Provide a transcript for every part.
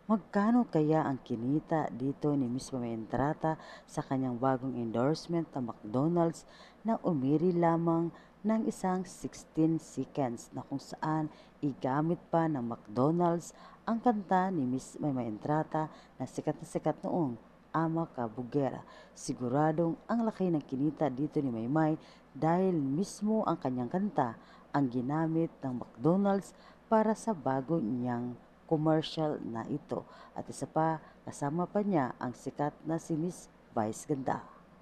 Magkano kaya ang kinita dito ni Miss Entrata sa kanyang bagong endorsement na McDonald's na umiri lamang ng isang 16 seconds na kung saan igamit pa ng McDonald's ang kanta ni Miss Entrata na sikat noong Ama Ka Bugera. Siguradong ang laki ng kinita dito ni Maymay dahil mismo ang kanyang kanta ang ginamit ng McDonald's para sa bago niyang commercial na ito. At isa pa, kasama pa niya ang sikat na si Miss Vice Ganda.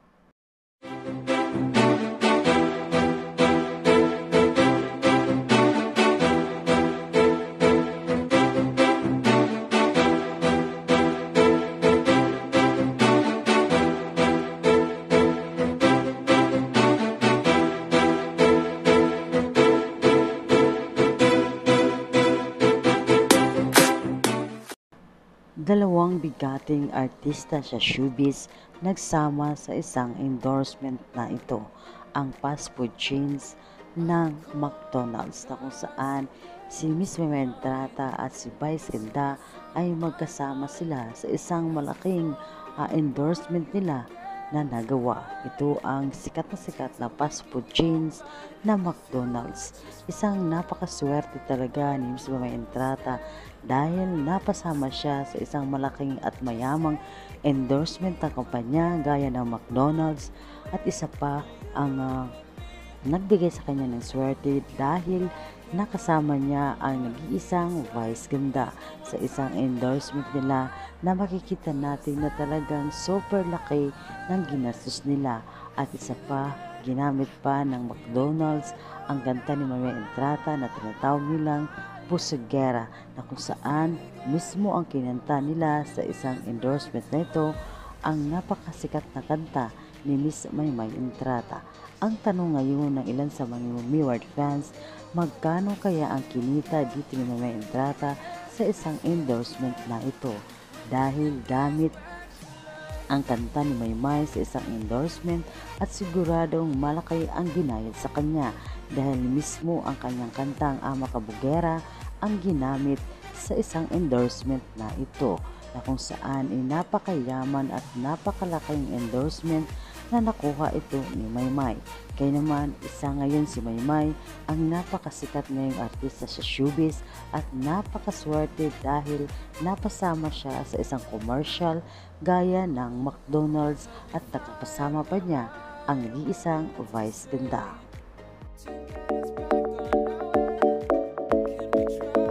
Dalawang bigating artista sa showbiz nagsama sa isang endorsement na ito, ang fast food chains ng McDonald's na kung saan si Miss Entrata at si Vice Ganda ay magkasama sila sa isang malaking endorsement nila na nagawa. Ito ang sikat na fast food chains na McDonald's. Isang napakaswerte talaga ni Miss Entrata dahil napasama siya sa isang malaking at mayamang endorsement ng kumpanya gaya ng McDonald's at isa pa ang nagbigay sa kanya ng swerte dahil nakasama niya ang nag-iisang Vice Ganda sa isang endorsement nila na makikita natin na talagang super laki ng ginastos nila at isa pa ginamit pa ng McDonald's ang kanta ni Maria Entrata na tinatawag nilang Pusugera na kung saan mismo ang kinanta nila sa isang endorsement na ito ang napakasikat na kanta ni Miss Maymay Entrata. Ang tanong ngayon ng ilan sa mga Miward fans, magkano kaya ang kinita dito ni Maymay Entrata sa isang endorsement na ito? Dahil gamit ang kanta ni Maymay sa isang endorsement at siguradong malaki ang ginayad sa kanya dahil mismo ang kanyang kantang Ama Ka Bugera ang ginamit sa isang endorsement na ito na kung saan ay napakayaman at napakalaking endorsement na nakuha ito ni Maymay. Kaya naman, isa ngayon si Maymay ang napakasikat ngayong artista sa showbiz at napakaswerte dahil napasama siya sa isang commercial gaya ng McDonald's at nakapasama pa niya ang nag-iisang Vice Ganda.